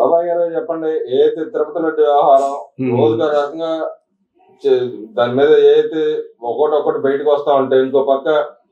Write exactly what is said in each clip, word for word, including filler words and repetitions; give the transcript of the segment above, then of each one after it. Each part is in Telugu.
గోదావరి గారు చెప్పండి, ఏదైతే తిరుపతి లడ్డు వ్యవహారం రోజుగా రకంగా దాని మీద ఏదైతే ఒకటి ఒకటి బయటకు వస్తా ఉంటే, ఇంకో పక్క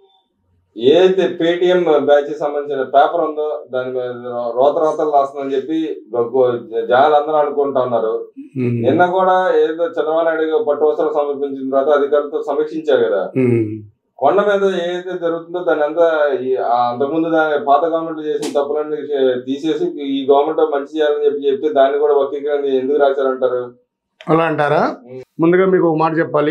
ఏదైతే పేటిఎం బ్యాచ్ సంబంధించిన పేపర్ ఉందో దాని మీద రోత రోతలు రాస్తుందని చెప్పి జనాలు అందరూ అనుకుంటా ఉన్నారు. నిన్న కూడా ఏదో చంద్రబాబు నాయుడు పట్టు వస్త్రాలు సమర్పించిన తర్వాత అధికారులతో సమీక్షించారు కదా, కొండ మీద ఏదైతే జరుగుతుందో దాని అంతా అంతకుముందు దాని పాత గవర్నమెంట్ చేసిన తప్పులన్నీ తీసేసి ఈ గవర్నమెంట్ మంచి చేయాలని చెప్పి చెప్తే దాన్ని కూడా వక్రీకరణ ఎందుకు రాశారంటారు? అలా అంటారా? ముందుగా మీకు ఒక మాట చెప్పాలి.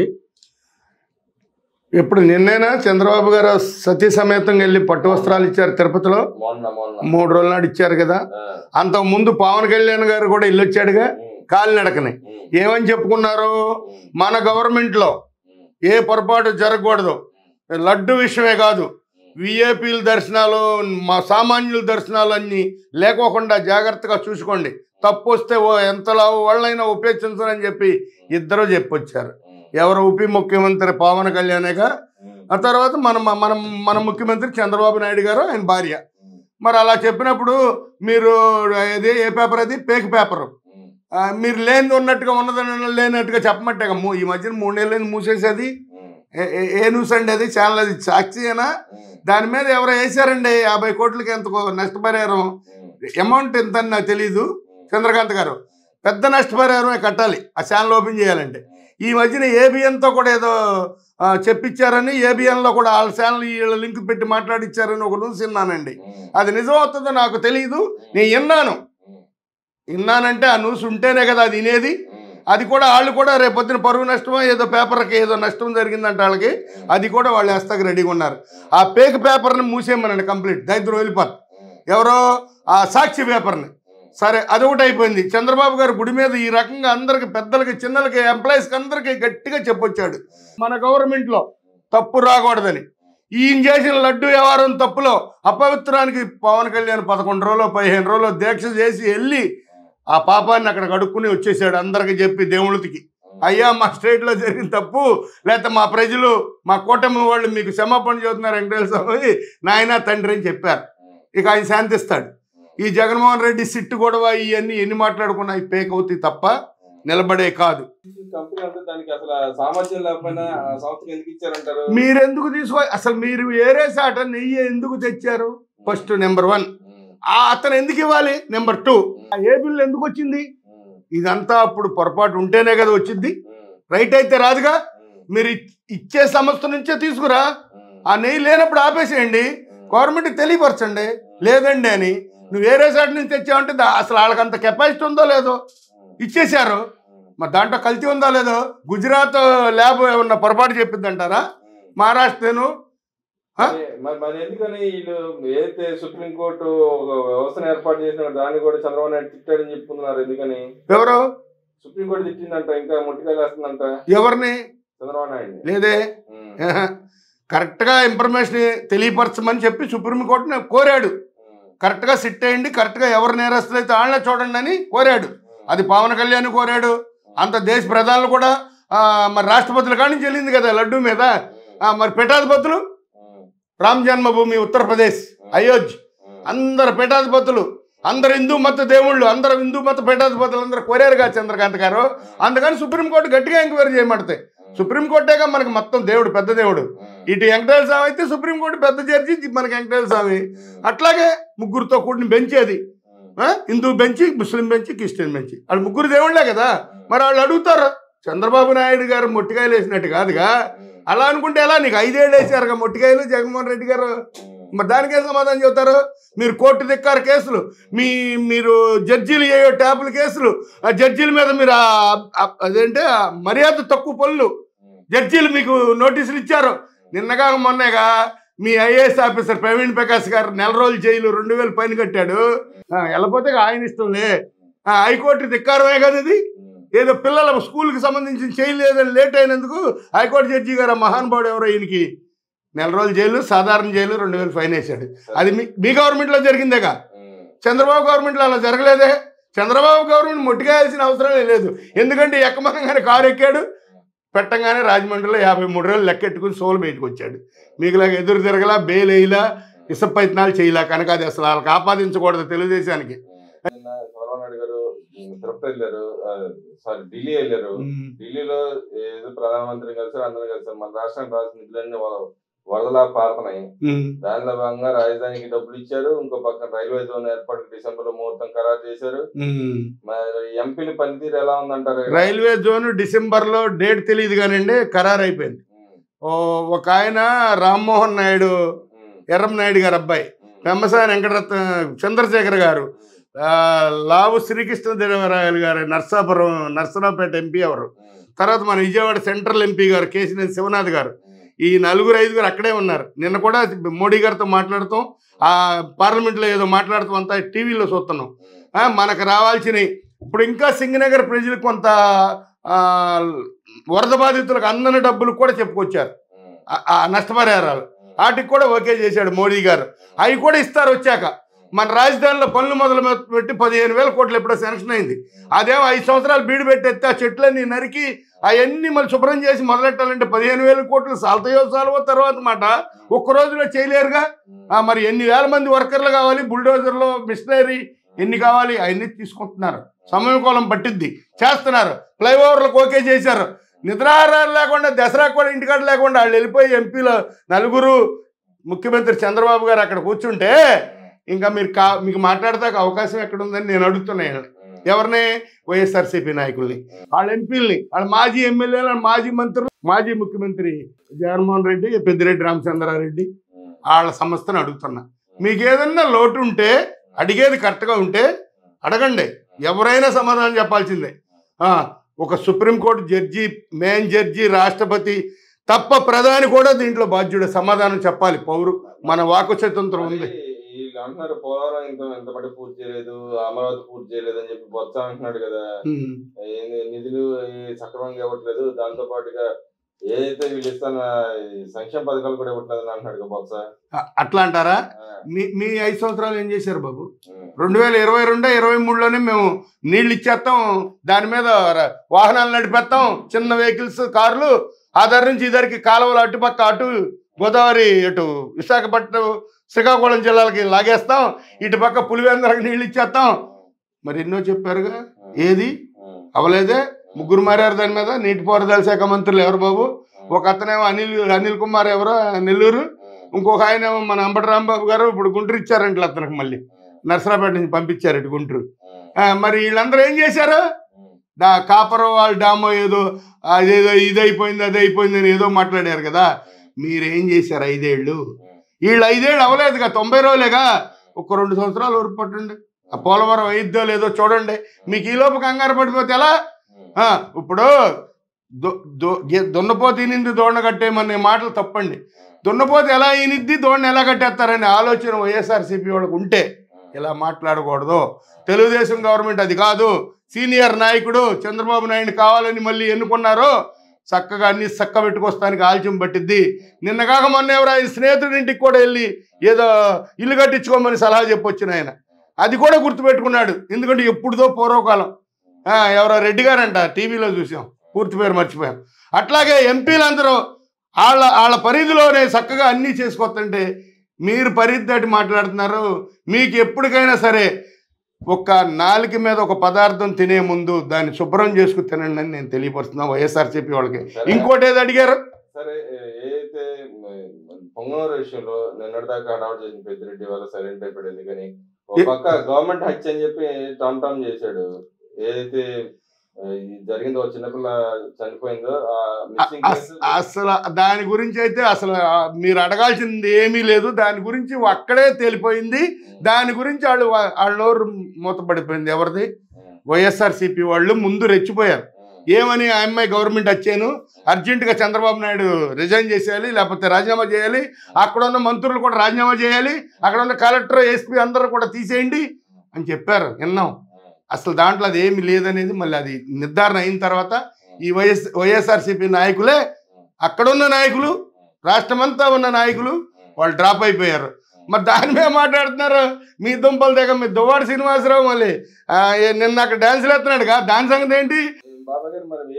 ఇప్పుడు నిన్నైనా చంద్రబాబు గారు సతీ సమేతంగా వెళ్ళి పట్టు వస్త్రాలు ఇచ్చారు తిరుపతిలో, మూడు రోజుల నాడు ఇచ్చారు కదా. అంతకు ముందు పవన్ కళ్యాణ్ గారు కూడా ఇల్లు వచ్చాడుగా కాలినడకని. ఏమని చెప్పుకున్నారు? మన గవర్నమెంట్ లో ఏ పొరపాటు జరగకూడదు, లడ్డు విషయమే కాదు, విఐపీల దర్శనాలు మా సామాన్యుల దర్శనాలు అన్ని లేకోకుండా జాగ్రత్తగా చూసుకోండి, తప్పు వస్తే ఎంతలా వాళ్ళైనా ఉపేక్షించరని చెప్పి ఇద్దరు చెప్పొచ్చారు. ఎవరు? ఉప ముఖ్యమంత్రి పవన్ కళ్యాణేగా, ఆ తర్వాత మన మన మన ముఖ్యమంత్రి చంద్రబాబు నాయుడు గారు ఆయన భార్య. మరి అలా చెప్పినప్పుడు మీరు ఇది ఏ పేపర్? అది పేక్ పేపర్. మీరు లేనిది ఉన్నట్టుగా ఉన్నదని లేనట్టుగా చెప్పమంటేగా ఈ మధ్యన మూడేళ్ళని మూసేసేది ఏ న్యూస్ అండి? అది ఛానల్, అది సాక్షియేనా? దాని మీద ఎవరో వేసారండి యాభై కోట్లకి ఎంత నష్టపరిహారం, అమౌంట్ ఎంత అని నాకు తెలీదు. చంద్రకాంత్ గారు పెద్ద నష్టపరిహారమే కట్టాలి ఆ ఛానల్ ఓపెన్ చేయాలంటే. ఈ మధ్యన ఏబిఎన్తో కూడా ఏదో చెప్పించారని, ఏబిఎన్లో కూడా వాళ్ళ ఛానల్ వీళ్ళ లింక్ పెట్టి మాట్లాడిచ్చారని ఒక న్యూస్ విన్నానండి. అది నిజం అవుతుందో నాకు తెలియదు, నేను విన్నాను. విన్నానంటే ఆ న్యూస్ ఉంటేనే కదా అది వినేది. అది కూడా వాళ్ళు కూడా రేపొద్దున పరువు నష్టమో ఏదో పేపర్కి ఏదో నష్టం జరిగిందంటే వాళ్ళకి, అది కూడా వాళ్ళు వేస్తాకి రెడీగా ఉన్నారు. ఆ పేక్ పేపర్ని మూసేయమనండి కంప్లీట్, దరిద్రం వెళ్ళిపోతుంది. ఎవరో ఆ సాక్షి పేపర్ని. సరే, అదొకటి అయిపోయింది. చంద్రబాబు గారు గుడి మీద ఈ రకంగా అందరికి, పెద్దలకి, చిన్నలకి, ఎంప్లాయీస్కి అందరికీ గట్టిగా చెప్పొచ్చాడు మన గవర్నమెంట్లో తప్పు రాకూడదని. ఈయన చేసిన లడ్డు వ్యవహారం తప్పులో అపవిత్రానికి పవన్ కళ్యాణ్ పదకొండు రోజులు పదిహేను రోజులు దీక్ష చేసి వెళ్ళి ఆ పాపాన్ని అక్కడ కడుక్కుని వచ్చేసాడు. అందరికి చెప్పి దేవుళ్ళకి, అయ్యా మా స్టేట్లో జరిగిన తప్పు, లేకపోతే మా ప్రజలు మా కూటమి వాళ్ళు మీకు క్షమాపణ చెబుతున్నారు వెంకటేశ్వర స్వామి నాయన తండ్రి అని చెప్పారు. ఇక ఆయన శాంతిస్తాడు. ఈ జగన్మోహన్ రెడ్డి సిట్టు గొడవ ఇవన్నీ ఎన్ని మాట్లాడుకున్నా ఈ పేక్ అవుతాయి తప్ప నిలబడే కాదు. మీరెందుకు తీసుకో? అసలు మీరు వేరే సాట నెయ్యి ఎందుకు తెచ్చారు? ఫస్ట్ నెంబర్ వన్, ఆ అతను ఎందుకు ఇవ్వాలి? నెంబర్ టూ, ఏ బిల్లు ఎందుకు వచ్చింది? ఇదంతా అప్పుడు పొరపాటు ఉంటేనే కదా వచ్చింది, రైట్ అయితే రాదుగా. మీరు ఇచ్చే సంస్థ నుంచే తీసుకురా. ఆ నెయ్యి లేనప్పుడు ఆపేసేయండి, గవర్నమెంట్కి తెలియపరచండి లేదండి అని. నువ్వు వేరే సైడ్ నుంచి తెచ్చావంటే అసలు వాళ్ళకంత కెపాసిటీ ఉందో లేదో ఇచ్చేశారు. మరి దాంట్లో కల్తీ ఉందో లేదో? గుజరాత్ ల్యాబ్ ఏమన్నా పొరపాటు చెప్పిందంటారా? మహారాష్ట్రను మరి ఎందుకని వీళ్ళు ఏదైతే సుప్రీంకోర్టు ఒక వ్యవస్థను ఏర్పాటు చేసిన దాన్ని కూడా చంద్రబాబు నాయుడు తిట్టాడని చెప్పుకున్నారు. ఎందుకని? ఎవరు? సుప్రీంకోర్టు తిట్టిందంట, ఇంకా ముట్టికాయలు వేస్తుందంట. ఎవరిని? చంద్రబాబు నాయుడు. లేదే, కరెక్ట్గా ఇన్ఫర్మేషన్ తెలియపరచమని చెప్పి సుప్రీంకోర్టుని కోరాడు. కరెక్ట్గా సిట్ అయ్యండి, కరెక్ట్గా ఎవరు నేరస్తులు అయితే వాళ్ళనే చూడండి అని కోరాడు. అది పవన్ కళ్యాణ్ కోరాడు. అంత దేశ ప్రధానులు కూడా మరి రాష్ట్రపతుల కాడి నుంచి వెళ్ళింది కదా లడ్డు మీద. మరి పీఠాధిపతులు, రామ్ జన్మభూమి ఉత్తరప్రదేశ్ అయోధ్య, అందరు పీఠాధిపతులు, అందరు హిందూ మత దేవుళ్ళు, అందరు హిందూ మత పీఠాధిపతులు అందరూ కోరారుగా చంద్రకాంత్ గారు. అందుకని సుప్రీంకోర్టు గట్టిగా ఎంక్వైరీ చేయమంటే, సుప్రీంకోర్టేగా మనకి మొత్తం దేవుడు, పెద్ద దేవుడు. ఇటు వెంకటేశ్వర స్వామి అయితే సుప్రీంకోర్టు పెద్ద జడ్జి మనకి వెంకటేశ్వర స్వామి. అట్లాగే ముగ్గురుతో కూడిన బెంచ్ అది, Hindu bench, Muslim bench, Christian bench. వాళ్ళు ముగ్గురు దేవుళ్లే కదా. మరి వాళ్ళు అడుగుతారు, చంద్రబాబు నాయుడు గారు మొట్టికాయలు వేసినట్టు కాదుగా. అలా అనుకుంటే ఎలా? నీకు ఐదేళ్ళు వేసారుగా మొట్టికాయలు జగన్మోహన్ రెడ్డి గారు. మరి దానికే సమాధానం చెబుతారు. మీరు కోర్టు దిక్కారు కేసులు, మీ మీరు జడ్జీలు ఏయో ట్యాపుల కేసులు, ఆ జడ్జీల మీద మీరు అదేంటే మర్యాద తక్కువ పనులు జడ్జీలు మీకు నోటీసులు ఇచ్చారు. నిన్నగా మొన్నగా మీ ఐఏఎస్ ఆఫీసర్ ప్రవీణ్ ప్రకాష్ గారు నెల రోజులు జైలు, రెండు వేలు పైన కట్టాడు. వెళ్ళపోతే ఆయన ఇష్టంలే. హైకోర్టు ధిక్కారమే కదా ఇది. ఏదో పిల్లల స్కూల్కి సంబంధించిన చేయలేదని లేట్ అయినందుకు హైకోర్టు జడ్జి గారు మహానుభావుడు ఎవరో ఈయనకి నెల రోజులు జైలు, సాధారణ జైలు, రెండు వేలు ఫైన్ వేసాడు. అది మీ మీ గవర్నమెంట్లో జరిగిందేగా. చంద్రబాబు గవర్నమెంట్లో అలా జరగలేదే. చంద్రబాబు గవర్నమెంట్ మొట్టికేయాల్సిన అవసరమే లేదు. ఎందుకంటే ఎక్కమనగానే కారు ఎక్కాడు, పెట్టంగానే రాజమండ్రిలో యాభై మూడు రోజులు లెక్కెట్టుకుని సోలు బయటకు వచ్చాడు. మీకులాగా ఎదురు తిరగలా, బెయిల్ వేయలా, ఇస ప్రయత్నాలు చేయలే. కనుక అది అసలు వాళ్ళకి ఆపాదించకూడదు తెలుగుదేశానికి. నాయుడు గారు తిరుపతి వెళ్ళారు, సారీ ఢిల్లీ వెళ్ళారు. ఢిల్లీలో ఏదో ప్రధానమంత్రిని కలిసారు, అందరూ కలిసారు. మన రాష్ట్రానికి రాసిన నిధులన్నీ వరదలా పారుతున్నాయి. దానిలో భాగంగా రాజధానికి డబ్బులు ఇచ్చారు. ఇంకో పక్కన రైల్వే జోన్ ఏర్పాటు డిసెంబర్ లో ముహూర్తం ఖరారు చేశారు. మరి ఎంపీల పనితీరు ఎలా ఉందంటారు? రైల్వే జోన్ డిసెంబర్ లో డేట్ తెలియదు కానండి, ఖరారు అయిపోయింది. ఒక ఆయన రామ్మోహన్ నాయుడు, ఎర్రం నాయుడు గారు అబ్బాయి, పెమ్మసాని వెంకటరత్న చంద్రశేఖర్ గారు, లావు శ్రీకృష్ణదేవరాయలు గారు నర్సాపురం నర్సరావుపేట ఎంపీ ఎవరు, తర్వాత మన విజయవాడ సెంట్రల్ ఎంపీ గారు కేశినేని శివనాథ్ గారు, ఈ నలుగురు ఐదుగురు అక్కడే ఉన్నారు. నిన్న కూడా మోడీ గారితో మాట్లాడుతాం, ఆ పార్లమెంట్లో ఏదో మాట్లాడుతాం, అంతా టీవీలో చూస్తున్నాం. మనకు రావాల్సినవి ఇప్పుడు ఇంకా సింగనగర్ ప్రజలకు కొంత వరద బాధితులకు అందని డబ్బులు కూడా చెప్పుకొచ్చారు, ఆ నష్టపరిహారాలు వాటికి కూడా ఓకే చేశాడు మోడీ గారు. అవి కూడా ఇస్తారు వచ్చాక. మన రాజధానిలో పనులు మొదలు పెట్టి పదిహేను వేల కోట్లు ఎప్పుడో శాంక్షన్ అయింది. అదేమో ఐదు సంవత్సరాలు బీడు పెట్టేస్తే ఆ చెట్లన్నీ నరికి అవన్నీ మళ్ళీ శుభ్రం చేసి మొదలెట్టాలంటే పదిహేను వేల కోట్లు సాల్తయో సాల్వో తర్వాత మాట ఒక్క రోజులో చేయలేరుగా. మరి ఎన్ని వేల మంది వర్కర్లు కావాలి, బుల్డోజర్లో మిషనరీ ఎన్ని కావాలి, అవన్నీ తీసుకుంటున్నారు. సమయం కోలం పట్టిద్ది, చేస్తున్నారు. ఫ్లైఓవర్లకు ఓకే చేశారు. నిద్రాహారాలు లేకుండా దసరా కూడా ఇంటికాడ లేకుండా వాళ్ళు వెళ్ళిపోయి ఎంపీలో నలుగురు ముఖ్యమంత్రి చంద్రబాబు గారు అక్కడ కూర్చుంటే ఇంకా మీరు కా మీకు మాట్లాడతాక అవకాశం ఎక్కడుందని నేను అడుగుతున్నాను. ఎవరిని? వైఎస్ఆర్సీపీ నాయకుల్ని, వాళ్ళ ఎంపీలని, వాళ్ళ మాజీ ఎమ్మెల్యేలు, మాజీ మంత్రులు, మాజీ ముఖ్యమంత్రి జగన్మోహన్ రెడ్డి, పెద్దిరెడ్డి రామచంద్రారెడ్డి, వాళ్ళ సంస్థను అడుగుతున్నా. మీకు ఏదన్నా లోటు ఉంటే అడిగేది కరెక్ట్గా ఉంటే అడగండి, ఎవరైనా సమాధానం చెప్పాల్సిందే. ఒక సుప్రీంకోర్టు జడ్జి, మెయిన్ జడ్జి, రాష్ట్రపతి తప్ప ప్రధాని కూడా దీంట్లో బాధ్యుడు, సమాధానం చెప్పాలి. పౌరు మన వాక్కు స్వతంత్రం ఉంది. వీళ్ళు అంటున్నారు పోలవరం ఇంత ఎంతపడి పూర్తి చేయలేదు, అమరావతి పూర్తి చేయలేదు అని చెప్పి బొత్స అంటున్నాడు కదా. నిధులు సక్రమంగా ఇవ్వట్లేదు, దాంతో పాటుగా ఏదైతే వీళ్ళు ఇస్తున్న సంక్షేమ పథకాలు కూడా ఇవ్వట్లేదు అంటున్నాడు కదా బొత్స. అట్లా అంటారా? మీ మీ ఐదు సంవత్సరాలు ఏం చేశారు బాబు? రెండు వేల ఇరవై రెండు ఇరవై మూడులోనే మేము నీళ్ళు ఇచ్చేస్తాం, దాని మీద వాహనాలు నడిపేస్తాం, చిన్న వెహికల్స్ కార్లు ఆధార్ నుంచి ఇద్దరికి కాలువలు అటుపక్క అటు గోదావరి అటు విశాఖపట్నం శ్రీకాకుళం జిల్లాలకి లాగేస్తాం, ఇటు పక్క పులివెందులకు నీళ్ళు ఇచ్చేస్తాం. మరి ఎన్నో చెప్పారుగా, ఏది అవలేదే. ముగ్గురు మారారు దాని మీద. నీటిపారుదల శాఖ మంత్రులు ఎవరు బాబు? ఒక అతనేమో అనిల్ అనిల్ కుమార్ ఎవరో నెల్లూరు, ఇంకొక ఆయన ఏమో మన అంబటి రాంబాబు గారు ఇప్పుడు గుంటూరు ఇచ్చారంటే అతనికి మళ్ళీ నర్సరాపేట నుంచి పంపించారు ఇటు గుంటూరు. మరి వీళ్ళందరూ ఏం చేశారు? దా కాపర్ వాళ్ళ డామో ఏదో అదేదో ఇది అయిపోయింది అది అయిపోయింది అని ఏదో మాట్లాడారు కదా. మీరేం చేశారు ఐదేళ్ళు? వీళ్ళు ఐదేళ్ళు అవ్వలేదుగా, తొంభై రోజులేగా. ఒక రెండు సంవత్సరాలు వరకు పట్టండి, ఆ పోలవరం అయిద్దో లేదో చూడండి. మీకు ఈ లోపు కంగారు పడిపోతే ఎలా? ఇప్పుడు దున్నపోతే ఈనింది దోణ కట్టేయమనే మాటలు తప్పండి. దున్నపోతే ఎలా ఈనిద్ది, దోణను ఎలా కట్టేస్తారనే ఆలోచన వైఎస్ఆర్సీపీ వాళ్ళకు ఉంటే ఇలా మాట్లాడకూడదు. తెలుగుదేశం గవర్నమెంట్ అది కాదు. సీనియర్ నాయకుడు చంద్రబాబు నాయుడు కావాలని మళ్ళీ ఎన్నుకున్నారు. చక్కగా అన్ని చక్క పెట్టుకొస్తానికి ఆలస్యం పట్టిద్ది. నిన్నగాక మొన్న ఎవరు ఆయన స్నేహితుడి ఇంటికి కూడా వెళ్ళి ఏదో ఇల్లు కట్టించుకోమని సలహా చెప్పొచ్చిన ఆయన, అది కూడా గుర్తుపెట్టుకున్నాడు. ఎందుకంటే ఎప్పుడుదో పూర్వకాలం ఎవరో రెడ్డి గారంట టీవీలో చూసాం, పూర్తి పేరు మర్చిపోయాం. అట్లాగే ఎంపీలందరూ వాళ్ళ వాళ్ళ పరిధిలోనే చక్కగా అన్నీ చేసుకొస్తుంటే మీరు పరిధి దాటి మాట్లాడుతున్నారు. మీకు ఎప్పటికైనా సరే ఒక నాలుక మీద ఒక పదార్థం తినే ముందు దాన్ని శుభ్రం చేసుకుని తినండి అని నేను తెలియపరుస్తున్నా వైఎస్ఆర్సీపీ వాళ్ళకి. ఇంకోటి ఏది అడిగారు? సరే, ఏదైతే పొంగనూరు విషయంలో నిన్నటిదాకా హడావుడు చేసిన పెద్దిరెడ్డి వల్ల సైలెంట్ అయిపోయింది, కానీ ఒక పక్క గవర్నమెంట్ హత్య అని చెప్పి టామ్ టామ్ చేశాడు. ఏదైతే జరిగిందో చిన్నపిల్ల చనిపోయిందో అసలు దాని గురించి అయితే అసలు మీరు అడగాల్సింది ఏమీ లేదు. దాని గురించి అక్కడే తేలిపోయింది. దాని గురించి వాళ్ళు వాళ్ళ మూతపడిపోయింది. ఎవరిది? వైఎస్ఆర్సీపీ వాళ్ళు ముందు రెచ్చిపోయారు. ఏమని? ఆ అమ్మాయి గవర్నమెంట్ వచ్చాను, అర్జెంటుగా చంద్రబాబు నాయుడు రిజైన్ చేసేయాలి, లేకపోతే రాజీనామా చేయాలి, అక్కడ ఉన్న మంత్రులు కూడా రాజీనామా చేయాలి, అక్కడ ఉన్న కలెక్టర్ ఎస్పీ అందరూ కూడా తీసేయండి అని చెప్పారు. విన్నాం. అసలు దాంట్లో అది ఏమి లేదనేది మళ్ళీ అది నిర్ధారణ అయిన తర్వాత ఈ వైఎస్ వైఎస్ఆర్సీపీ నాయకులే, అక్కడున్న నాయకులు, రాష్ట్రమంతా ఉన్న నాయకులు వాళ్ళు డ్రాప్ అయిపోయారు. మరి దాని మీద మాట్లాడుతున్నారు. మీ దుంపలు దగ్గర మీ దువ్వాడు శ్రీనివాసరావు మళ్ళీ నిన్న అక్కడ డాన్సులు ఎత్తున్నాడుగా, దాని సంగతి ఏంటి? బాబా గారు మరి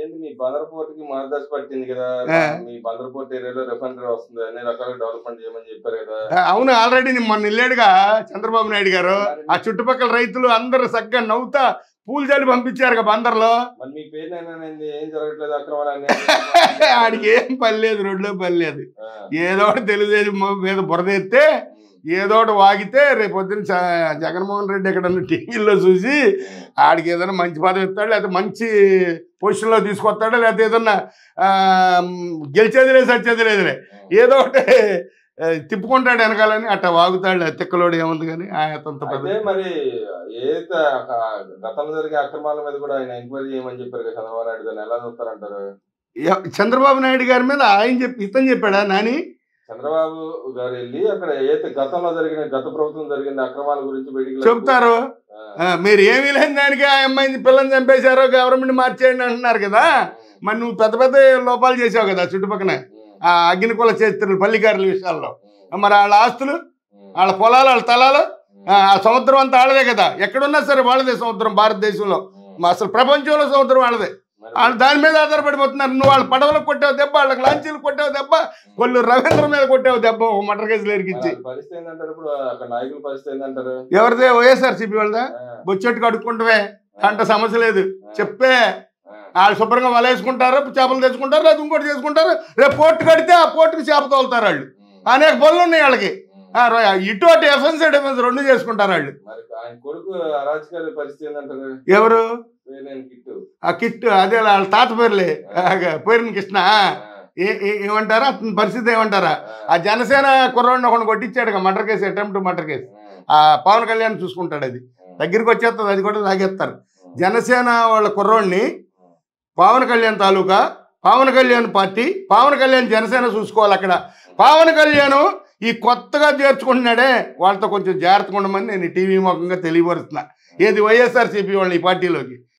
ఏంది మీ బందరపోర్ట్ కి మార్గదర్శి పట్టింది కదా, మీ బందరపోర్ట్ ఏరియాలో రిఫైనరీ వస్తుంది, అన్ని రకాల డెవలప్మెంట్ చేయమని చెప్పారు కదా. అవును, ఆల్రెడీ మొన్న వెళ్ళాడుగా చంద్రబాబు నాయుడు గారు. ఆ చుట్టుపక్కల రైతులు అందరూ చక్కగా నవ్వుతా పూలు చల్లి పంపించారు బందర్లో. మీ పేరు ఏం జరగట్లేదు అక్రమాలు, ఆడికి ఏం పని లేదు, రోడ్లో పని లేదు. ఏదో ఒకటి తెలుగుదేశం మీద బురద ఎత్తే ఏదో ఒకటి వాగితే రేపు పొద్దున్న జగన్మోహన్ రెడ్డి ఎక్కడన్నా టీవీలో చూసి ఆడికి ఏదైనా మంచి పదవి ఇస్తాడు, లేకపోతే మంచి పొజిషన్లో తీసుకొస్తాడు, లేకపోతే ఏదన్నా గెలిచేది లేదు సచ్చేది లేదులే, ఏదో ఒకటి తిప్పుకుంటాడు వెనకాలని అట్లా వాగుతాడు. తిక్కలోడు ఏముంది కానీ అతనితో. మరి ఏదైతే గతంలో జరిగే అక్రమాల మీద కూడా ఆయన ఎంక్వైరీ చేయమని చెప్పారు కదా చంద్రబాబు నాయుడు, దాన్ని ఎలా చూస్తారంటారు? చంద్రబాబు నాయుడు గారి మీద ఆయన చెప్పి ఇతను చెప్పాడా నాని? చంద్రబాబు గారు వెళ్ళి అక్కడ ఏదైతే గతంలో జరిగిన గత ప్రభుత్వం జరిగిన అక్రమాల గురించి బయటికి చెప్తారు. మీరు ఏమీ లేని దానికి ఆ అమ్మాయిని పిల్లల్ని చంపేశారో గవర్నమెంట్ మార్చేయండి అంటున్నారు కదా. మరి నువ్వు పెద్ద పెద్ద లోపాలు చేసావు కదా చుట్టుపక్కల ఆ అగ్నికుల చరిత్రలు పల్లికారుల విషయాల్లో. మరి వాళ్ళ ఆస్తులు, వాళ్ళ పొలాలు, వాళ్ళ తలాలు, ఆ సముద్రం అంతా వాళ్ళదే కదా. ఎక్కడున్నా సరే వాళ్ళదే సముద్రం భారతదేశంలో, అసలు ప్రపంచంలో సముద్రం వాళ్ళదే. వాళ్ళు దాని మీద ఆధారపడిపోతున్నారు. నువ్వు వాళ్ళ పడవలకు కొట్టావు దెబ్బ, వాళ్ళకి లాంచీలు కొట్టావు దెబ్బ, కొల్లు రవీంద్ర మీద కొట్టావు దెబ్బ మటర్ కేసులు ఎరికిచ్చి. ఎవరిదే? వైఎస్ఆర్సీపీ వాళ్ళదా? బొచ్చెట్టుకు అడుక్కుంటావే, అంట సమస్య లేదు. చెప్పే వాళ్ళు శుభ్రంగా వలేసుకుంటారు, చేపలు తెచ్చుకుంటారు, లేదా ఇంకోటి చేసుకుంటారు. రేపు పోర్టు కడితే ఆ పోర్టుకి చేప తోలుతారు వాళ్ళు. అనేక పనులు ఉన్నాయి వాళ్ళకి. ఇటు అటు ఎఫెన్స్ డిఫెన్స్ రెండు చేసుకుంటారు వాళ్ళు. ఎవరు? ఆ కిట్టు అదే వాళ్ళ తాత పేర్లే, పేరుని కృష్ణ. ఏమంటారా అతని పరిస్థితి ఏమంటారా? ఆ జనసేన కుర్రాడిని ఒకటి కొట్టించాడు murder case, attempt murder case. ఆ పవన్ కళ్యాణ్ చూసుకుంటాడు. అది దగ్గరికి వచ్చేస్తుంది, అది కూడా తాగేస్తారు. జనసేన వాళ్ళ కుర్రోడిని పవన్ కళ్యాణ్ తాలూకా, పవన్ కళ్యాణ్ పార్టీ, పవన్ కళ్యాణ్ జనసేన చూసుకోవాలి. అక్కడ పవన్ కళ్యాణ్ ఈ కొత్తగా చేర్చుకుంటున్నాడే వాళ్ళతో కొంచెం జాగ్రత్తగా ఉండమని నేను టీవీ ముఖంగా తెలియపరుస్తున్నా. ఏది వైఎస్ఆర్సీపీ వాళ్ళని ఈ పార్టీలోకి